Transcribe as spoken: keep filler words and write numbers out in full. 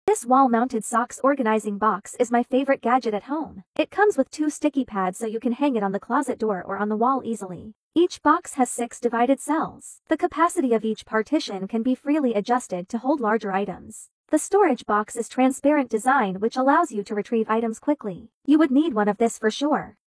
This wall-mounted socks organizing box is my favorite gadget at home. It comes with two sticky pads so you can hang it on the closet door or on the wall easily. Each box has six divided cells. The capacity of each partition can be freely adjusted to hold larger items. The storage box is transparent design which allows you to retrieve items quickly. You would need one of this for sure.